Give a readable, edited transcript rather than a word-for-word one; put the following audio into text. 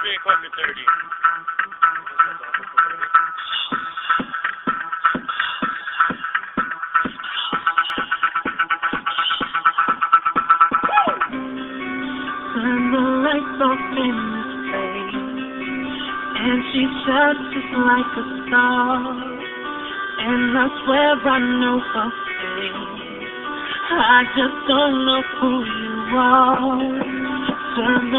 DJ Equipment 30. Turn the lights off in this place, and she shines just like a star, and I swear I know her face. I just don't know who you are. Turn the